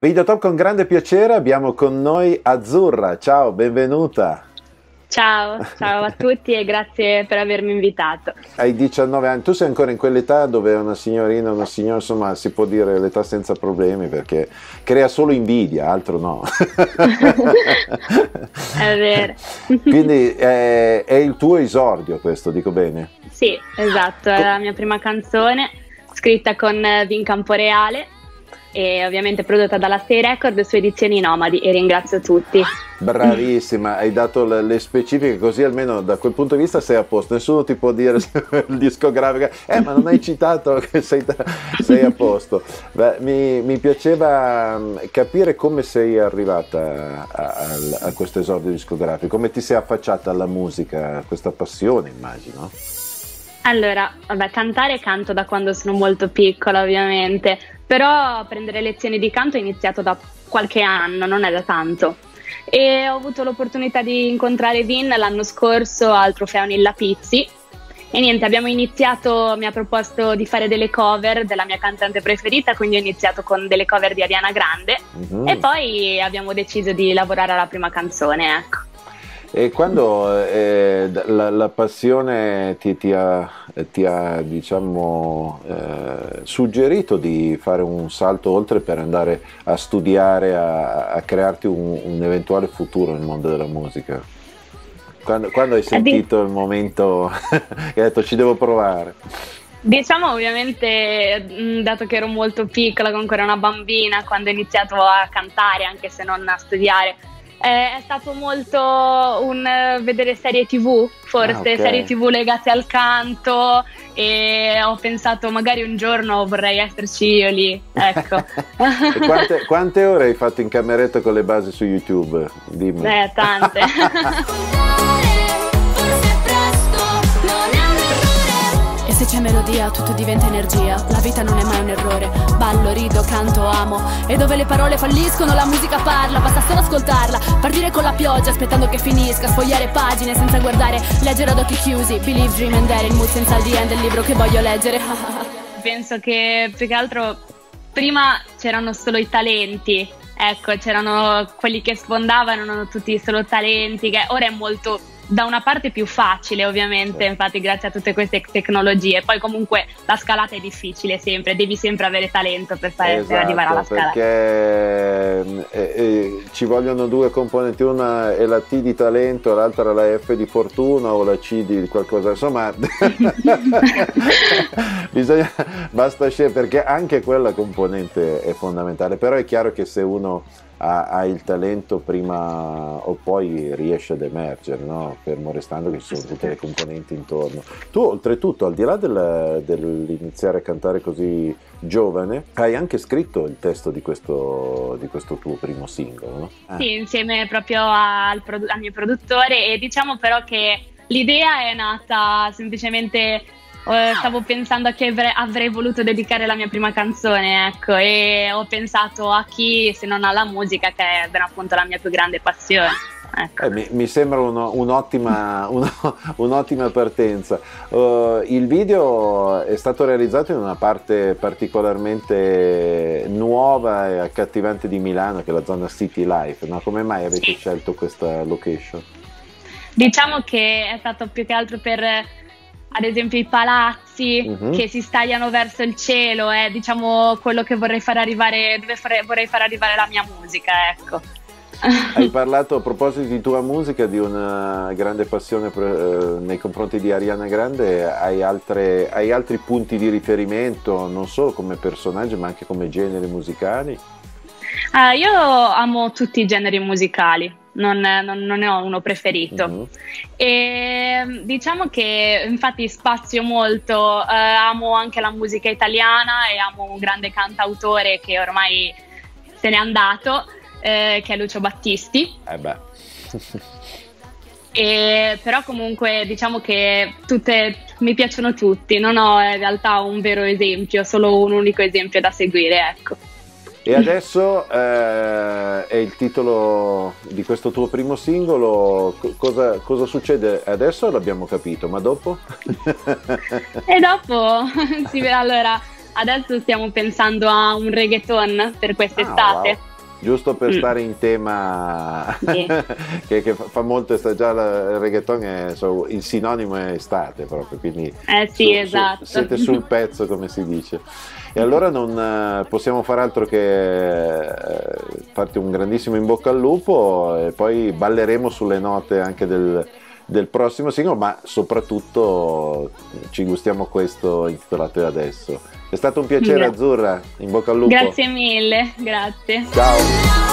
Videotop, con grande piacere abbiamo con noi Azzurra. Ciao, benvenuta. Ciao, ciao a tutti e grazie per avermi invitato. Hai 19 anni, tu sei ancora in quell'età dove una signorina, una signora, insomma, si può dire l'età senza problemi, perché crea solo invidia, altro no. È vero. Quindi è il tuo esordio questo, dico bene? Sì, esatto, è la mia prima canzone, scritta con Vin Camporeale e ovviamente prodotta dalla Stay Record su Edizioni Nomadi, e ringrazio tutti. Bravissima, hai dato le specifiche, così almeno da quel punto di vista sei a posto. Nessuno ti può dire il discografica, ma non hai citato che sei a posto. Beh, mi piaceva capire come sei arrivata a questo esordio discografico, come ti sei affacciata alla musica, a questa passione, immagino. Allora, vabbè, cantare canto da quando sono molto piccola, ovviamente, però prendere lezioni di canto ho iniziato da qualche anno, non è da tanto. E ho avuto l'opportunità di incontrare Vin l'anno scorso al Trofeo Nilla Pizzi e niente, abbiamo iniziato, mi ha proposto di fare delle cover della mia cantante preferita, quindi ho iniziato con delle cover di Ariana Grande e poi abbiamo deciso di lavorare alla prima canzone, ecco. E quando la passione ti ha diciamo, suggerito di fare un salto oltre per andare a studiare, a crearti un eventuale futuro nel mondo della musica? Quando hai sentito il momento che hai detto ci devo provare? Diciamo ovviamente, dato che ero molto piccola, comunque ero una bambina, quando ho iniziato a cantare, anche se non a studiare, è stato molto un vedere serie TV, forse okay. Serie TV legate al canto, e ho pensato magari un giorno vorrei esserci io lì, ecco. Quante ore hai fatto in cameretta con le basi su YouTube? Dimmi. Tante. Se c'è melodia tutto diventa energia, la vita non è mai un errore, ballo, rido, canto, amo, e dove le parole falliscono la musica parla, basta solo ascoltarla, partire con la pioggia aspettando che finisca, sfogliare pagine senza guardare, leggere ad occhi chiusi, believe, dream and dare, il mood senza il the end del libro che voglio leggere. Penso che più che altro prima c'erano solo i talenti, ecco, c'erano quelli che sfondavano, erano tutti solo talenti, che ora è molto da una parte più facile, ovviamente, infatti grazie a tutte queste tecnologie. Poi comunque la scalata è difficile sempre, devi sempre avere talento per arrivare alla scalata, perché ci vogliono due componenti, una è la T di talento, l'altra la F di fortuna o la C di qualcosa, insomma basta scegliere, perché anche quella componente è fondamentale. Però è chiaro che se uno ha il talento, prima o poi riesce ad emergere, no? Fermo restando che ci sono tutte le componenti intorno. Tu oltretutto, al di là dell'iniziare a cantare così giovane, hai anche scritto il testo di questo tuo primo singolo, no? Sì, insieme proprio al mio produttore, e diciamo però che l'idea è nata semplicemente, stavo pensando a chi avrei voluto dedicare la mia prima canzone, ecco, e ho pensato a chi se non alla musica, che è per appunto la mia più grande passione. Ecco. Mi sembra un'ottima partenza. Il video è stato realizzato in una parte particolarmente nuova e accattivante di Milano, che è la zona City Life, no? Come mai avete scelto questa location? Diciamo che è stato più che altro per, ad esempio, i palazzi che si stagliano verso il cielo, è diciamo quello che vorrei far arrivare, vorrei far arrivare la mia musica, ecco. Hai parlato, a proposito di tua musica, di una grande passione nei confronti di Ariana Grande. Hai altri punti di riferimento, non solo come personaggio ma anche come generi musicali? Io amo tutti i generi musicali, non ne ho uno preferito. E diciamo che infatti spazio molto, amo anche la musica italiana e amo un grande cantautore che ormai se n'è andato, che è Lucio Battisti. Però comunque diciamo che mi piacciono tutti, non ho in realtà un vero esempio, solo un unico esempio da seguire, ecco. E adesso è il titolo di questo tuo primo singolo. Cosa succede adesso? L'abbiamo capito, ma dopo? E dopo? Sì, allora, adesso stiamo pensando a un reggaeton per quest'estate. Wow. giusto per stare in tema, Sì. che fa molto già il reggaeton è il sinonimo è estate proprio, quindi Sì, esatto. siete sul pezzo, come si dice. E allora non possiamo fare altro che farti un grandissimo in bocca al lupo, e poi balleremo sulle note anche del prossimo singolo, ma soprattutto ci gustiamo questo intitolato Adesso. È stato un piacere, Azzurra, in bocca al lupo. Grazie mille, grazie. Ciao.